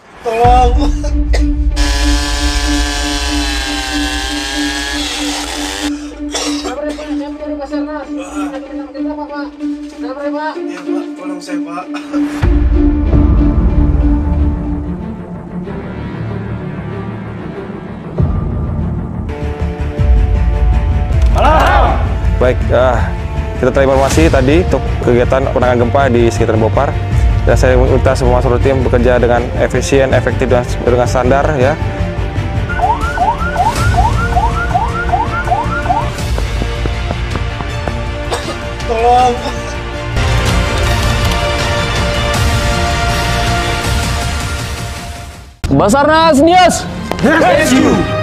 Tolong. Iya Pak, tolong saya Pak. Baik, kita terima informasi tadi untuk kegiatan penanganan gempa di sekitar Bopar. Dan saya minta semua seluruh tim bekerja dengan efisien, efektif, dan dengan standar ya. Tolong. Basarnas, Nias! Rescue.